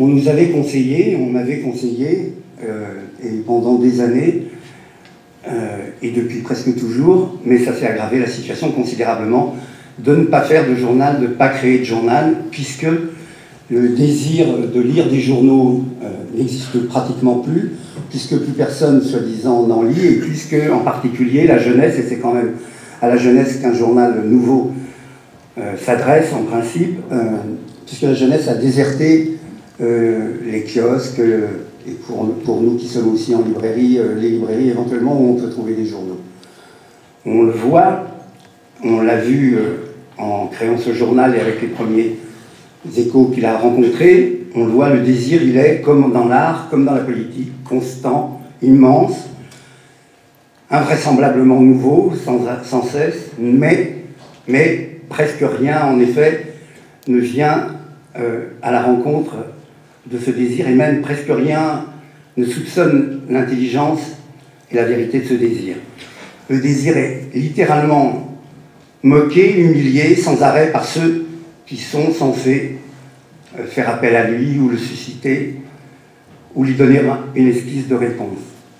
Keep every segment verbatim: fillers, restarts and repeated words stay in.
on nous avait conseillé, on m'avait conseillé, euh, et pendant des années, euh, et depuis presque toujours, mais ça s'est aggravé la situation considérablement, de ne pas faire de journal, de ne pas créer de journal, puisque le désir de lire des journaux euh, n'existe pratiquement plus, puisque plus personne, soi-disant, n'en lit, et puisque, en particulier, la jeunesse, et c'est quand même à la jeunesse qu'un journal nouveau euh, s'adresse, en principe, euh, puisque la jeunesse a déserté euh, les kiosques, euh, et pour, pour nous qui sommes aussi en librairie, euh, les librairies éventuellement où on peut trouver des journaux. On le voit, on l'a vu euh, en créant ce journal et avec les premiers échos qu'il a rencontrés, on le voit, le désir, il est, comme dans l'art, comme dans la politique, constant, immense, invraisemblablement nouveau, sans, sans cesse, mais, mais presque rien, en effet, ne vient euh, à la rencontre de ce désir, et même presque rien ne soupçonne l'intelligence et la vérité de ce désir. Le désir est littéralement moqué, humilié, sans arrêt par ceux qui sont censés euh, faire appel à lui ou le susciter, ou lui donner une esquisse de réponse.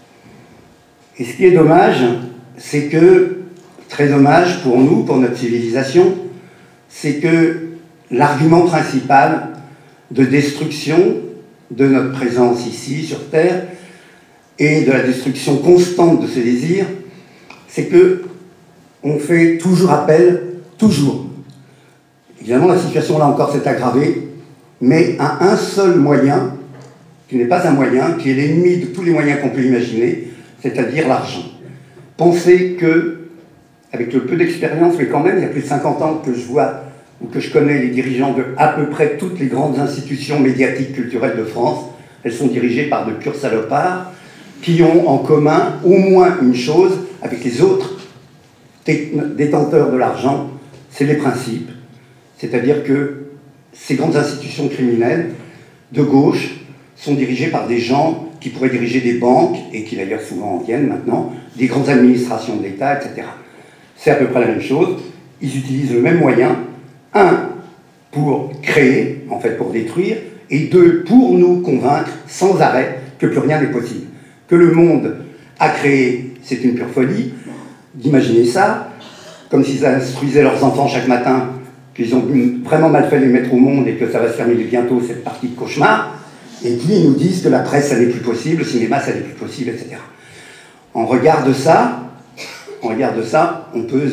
Et ce qui est dommage, c'est que, très dommage pour nous, pour notre civilisation, c'est que l'argument principal de destruction de notre présence ici, sur Terre, et de la destruction constante de ce désir, c'est que on fait toujours appel, toujours. Évidemment, la situation, là encore, s'est aggravée, mais à un seul moyen, qui n'est pas un moyen, qui est l'ennemi de tous les moyens qu'on peut imaginer, c'est-à-dire l'argent. Pensez que, avec le peu d'expérience, mais quand même, il y a plus de cinquante ans que je vois, ou que je connais les dirigeants de à peu près toutes les grandes institutions médiatiques culturelles de France, elles sont dirigées par de purs salopards, qui ont en commun au moins une chose avec les autres détenteurs de l'argent, c'est les principes. C'est-à-dire que ces grandes institutions criminelles de gauche sont dirigées par des gens qui pourraient diriger des banques, et qui d'ailleurs souvent en viennent maintenant, des grandes administrations de l'État, et cetera. C'est à peu près la même chose. Ils utilisent le même moyen, un, pour créer, en fait pour détruire, et deux, pour nous convaincre sans arrêt que plus rien n'est possible. Que le monde a créé, c'est une pure folie, d'imaginer ça, comme s'ils instruisaient leurs enfants chaque matin, qu'ils ont vraiment mal fait les mettre au monde et que ça va se terminer bientôt, cette partie de cauchemar, et puis ils nous disent que la presse, ça n'est plus possible, le cinéma, ça n'est plus possible, et cetera. En regard de ça, en regard de ça, on peut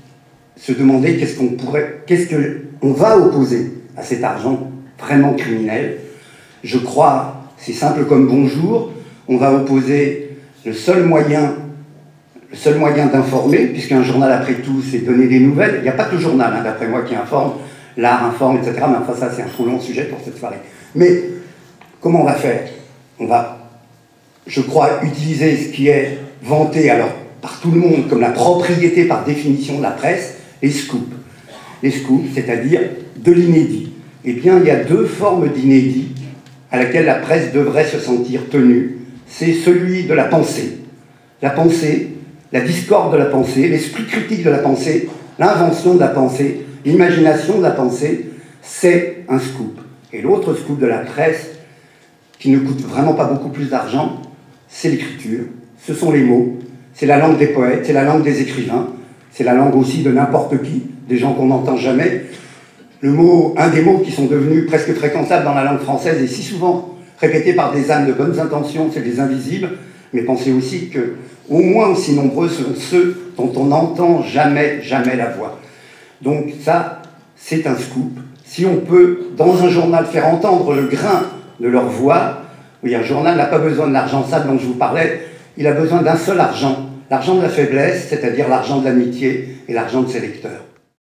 se demander qu'est-ce qu'on pourrait, qu'est-ce qu'on va opposer à cet argent vraiment criminel. Je crois, c'est simple comme bonjour, on va opposer le seul moyen, le seul moyen d'informer, puisqu'un journal, après tout, c'est donner des nouvelles. Il n'y a pas que le journal, hein, d'après moi, qui informe, l'art informe, et cetera. Mais enfin, ça, c'est un trop long sujet pour cette soirée. Mais comment on va faire? On va, je crois, utiliser ce qui est vanté alors par tout le monde comme la propriété par définition de la presse, les scoops. Les scoops, c'est-à-dire de l'inédit. Eh bien, il y a deux formes d'inédit à laquelle la presse devrait se sentir tenue. C'est celui de la pensée. La pensée, la discorde de la pensée, l'esprit critique de la pensée, l'invention de la pensée, l'imagination de la pensée, c'est un scoop. Et l'autre scoop de la presse, qui ne coûte vraiment pas beaucoup plus d'argent, c'est l'écriture, ce sont les mots, c'est la langue des poètes, c'est la langue des écrivains, c'est la langue aussi de n'importe qui, des gens qu'on n'entend jamais. Le mot, un des mots qui sont devenus presque fréquentables dans la langue française et si souvent répétés par des âmes de bonnes intentions, c'est les invisibles, mais pensez aussi que au moins aussi nombreux sont ceux dont on n'entend jamais, jamais la voix. Donc ça, c'est un scoop. Si on peut, dans un journal, faire entendre le grain de leur voix, oui, un journal n'a pas besoin de l'argent sale dont je vous parlais, il a besoin d'un seul argent, l'argent de la faiblesse, c'est-à-dire l'argent de l'amitié et l'argent de ses lecteurs.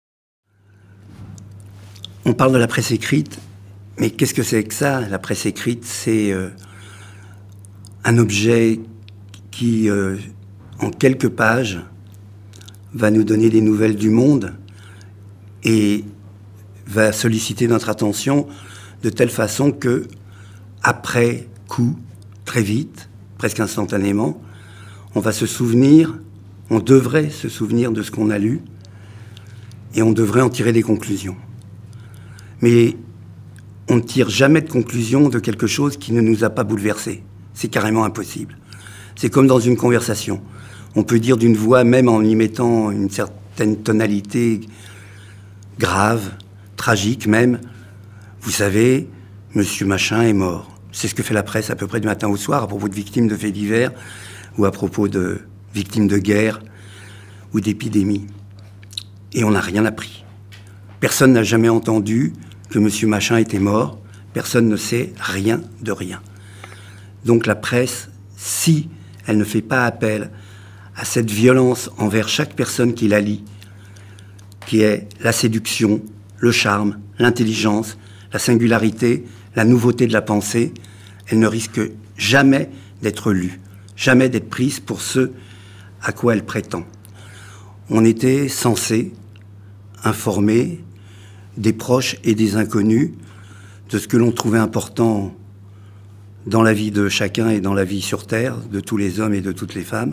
On parle de la presse écrite, mais qu'est-ce que c'est que ça? La presse écrite, c'est euh, un objet qui, euh, en quelques pages, va nous donner des nouvelles du monde et va solliciter notre attention de telle façon que, après coup, très vite, presque instantanément, on va se souvenir, on devrait se souvenir de ce qu'on a lu et on devrait en tirer des conclusions. Mais on ne tire jamais de conclusion de quelque chose qui ne nous a pas bouleversés. C'est carrément impossible. C'est comme dans une conversation. On peut dire d'une voix, même en y mettant une certaine tonalité grave, tragique même, vous savez, monsieur machin est mort. C'est ce que fait la presse à peu près du matin au soir à propos de victimes de faits divers ou à propos de victimes de guerre ou d'épidémies. Et on n'a rien appris. Personne n'a jamais entendu que monsieur machin était mort. Personne ne sait rien de rien. Donc la presse, si elle ne fait pas appel à cette violence envers chaque personne qui la lit, qui est la séduction, le charme, l'intelligence, la singularité, la nouveauté de la pensée, elle ne risque jamais d'être lue, jamais d'être prise pour ce à quoi elle prétend. On était censé informer des proches et des inconnus de ce que l'on trouvait important dans la vie de chacun et dans la vie sur Terre, de tous les hommes et de toutes les femmes.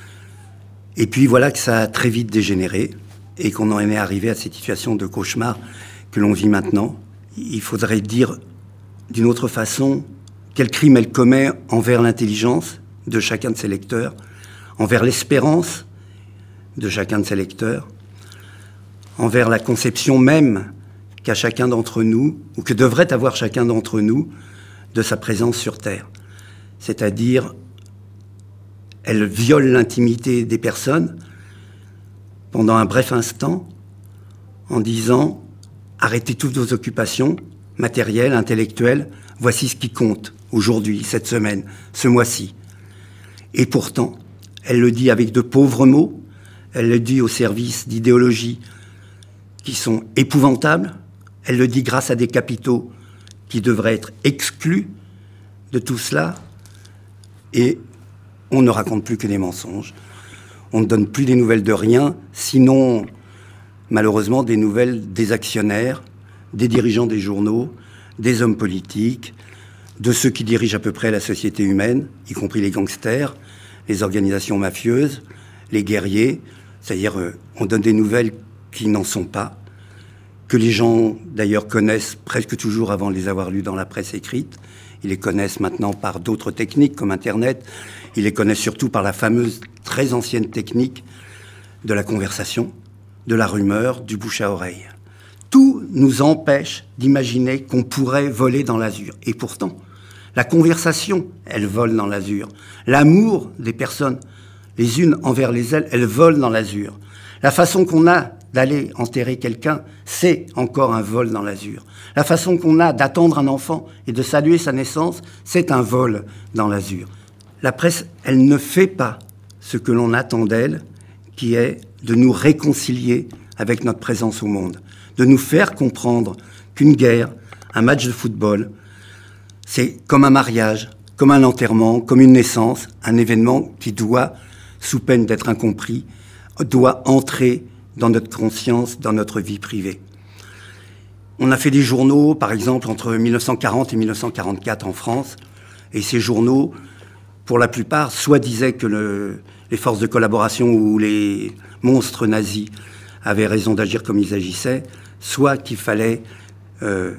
Et puis voilà que ça a très vite dégénéré et qu'on en est arrivé à cette situation de cauchemar que l'on vit maintenant. Il faudrait dire d'une autre façon quel crime elle commet envers l'intelligence de chacun de ses lecteurs, envers l'espérance de chacun de ses lecteurs, envers la conception même qu'a chacun d'entre nous, ou que devrait avoir chacun d'entre nous, de sa présence sur Terre. C'est-à-dire, elle viole l'intimité des personnes pendant un bref instant en disant « Arrêtez toutes vos occupations matérielles, intellectuelles, voici ce qui compte aujourd'hui, cette semaine, ce mois-ci. » Et pourtant, elle le dit avec de pauvres mots, elle le dit au service d'idéologies qui sont épouvantables, elle le dit grâce à des capitaux qui devraient être exclus de tout cela, et on ne raconte plus que des mensonges. On ne donne plus des nouvelles de rien, sinon, malheureusement, des nouvelles des actionnaires, des dirigeants des journaux, des hommes politiques, de ceux qui dirigent à peu près la société humaine, y compris les gangsters, les organisations mafieuses, les guerriers. C'est-à-dire, euh, on donne des nouvelles qui n'en sont pas, que les gens, d'ailleurs, connaissent presque toujours avant de les avoir lues dans la presse écrite. Ils les connaissent maintenant par d'autres techniques, comme Internet. Ils les connaissent surtout par la fameuse, très ancienne technique de la conversation, de la rumeur, du bouche à oreille. Tout nous empêche d'imaginer qu'on pourrait voler dans l'azur. Et pourtant, la conversation, elle vole dans l'azur. L'amour des personnes, les unes envers les autres, elles volent dans l'azur. La façon qu'on a d'aller enterrer quelqu'un, c'est encore un vol dans l'azur. La façon qu'on a d'attendre un enfant et de saluer sa naissance, c'est un vol dans l'azur. La presse, elle ne fait pas ce que l'on attend d'elle, qui est de nous réconcilier avec notre présence au monde, de nous faire comprendre qu'une guerre, un match de football, c'est comme un mariage, comme un enterrement, comme une naissance, un événement qui doit, sous peine d'être incompris, doit entrer dans notre conscience, dans notre vie privée. On a fait des journaux, par exemple, entre mille neuf cent quarante et mille neuf cent quarante-quatre en France, et ces journaux, pour la plupart, soit disaient que le, les forces de collaboration ou les monstres nazis avaient raison d'agir comme ils agissaient, soit qu'il fallait... Euh,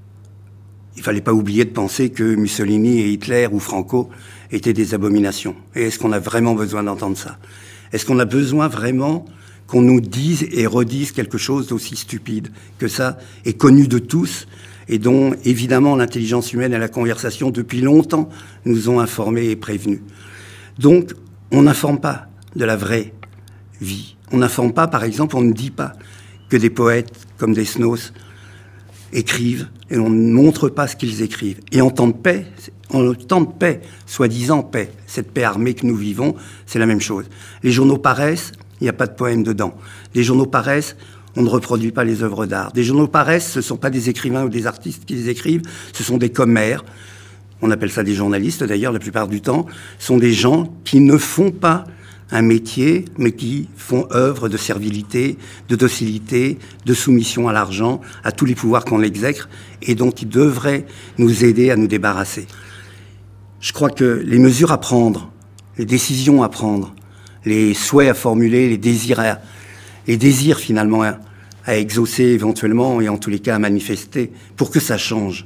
il fallait pas oublier de penser que Mussolini et Hitler ou Franco étaient des abominations. Et est-ce qu'on a vraiment besoin d'entendre ça? Est-ce qu'on a besoin vraiment qu'on nous dise et redise quelque chose d'aussi stupide que ça, est connu de tous, et dont, évidemment, l'intelligence humaine et la conversation, depuis longtemps, nous ont informés et prévenus. Donc, on n'informe pas de la vraie vie. On n'informe pas, par exemple, on ne dit pas que des poètes comme Desnos écrivent, et on ne montre pas ce qu'ils écrivent. Et en temps de paix, en temps de paix, soi-disant paix, cette paix armée que nous vivons, c'est la même chose. Les journaux paraissent, il n'y a pas de poème dedans. Les journaux paraissent, on ne reproduit pas les œuvres d'art. Des journaux paraissent, ce ne sont pas des écrivains ou des artistes qui les écrivent, ce sont des commères. On appelle ça des journalistes, d'ailleurs, la plupart du temps. Ce sont des gens qui ne font pas un métier, mais qui font œuvre de servilité, de docilité, de soumission à l'argent, à tous les pouvoirs qu'on exècre, et dont ils devraient nous aider à nous débarrasser. Je crois que les mesures à prendre, les décisions à prendre, les souhaits à formuler, les désirs, à, les désirs finalement à, à exaucer éventuellement, et en tous les cas à manifester, pour que ça change,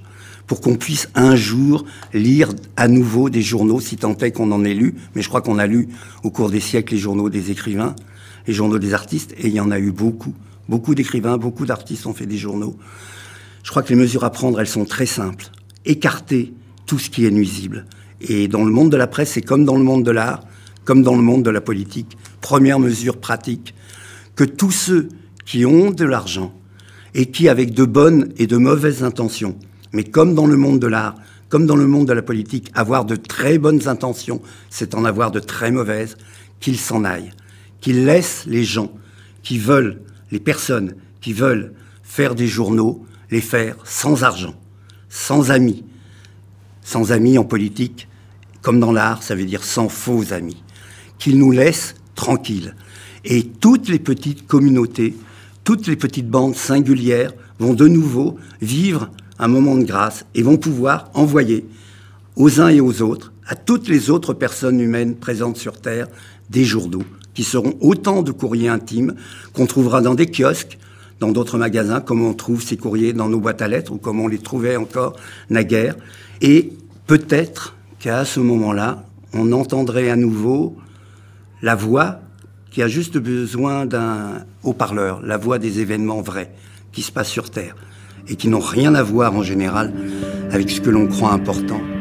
pour qu'on puisse un jour lire à nouveau des journaux, si tant est qu'on en ait lu, mais je crois qu'on a lu au cours des siècles les journaux des écrivains, les journaux des artistes, et il y en a eu beaucoup. Beaucoup d'écrivains, beaucoup d'artistes ont fait des journaux. Je crois que les mesures à prendre, elles sont très simples. Écarter tout ce qui est nuisible. Et dans le monde de la presse, c'est comme dans le monde de l'art, comme dans le monde de la politique. Première mesure pratique, que tous ceux qui ont de l'argent et qui, avec de bonnes et de mauvaises intentions, mais comme dans le monde de l'art, comme dans le monde de la politique, avoir de très bonnes intentions, c'est en avoir de très mauvaises, qu'ils s'en aillent, qu'ils laissent les gens qui veulent, les personnes qui veulent faire des journaux, les faire sans argent, sans amis. Sans amis en politique, comme dans l'art, ça veut dire sans faux amis. Qu'ils nous laissent tranquilles. Et toutes les petites communautés, toutes les petites bandes singulières vont de nouveau vivre un moment de grâce et vont pouvoir envoyer aux uns et aux autres, à toutes les autres personnes humaines présentes sur Terre, des journaux qui seront autant de courriers intimes qu'on trouvera dans des kiosques, dans d'autres magasins, comme on trouve ces courriers dans nos boîtes à lettres ou comme on les trouvait encore naguère. Et peut-être qu'à ce moment-là, on entendrait à nouveau la voix qui a juste besoin d'un haut-parleur, la voix des événements vrais qui se passent sur Terre et qui n'ont rien à voir en général avec ce que l'on croit important.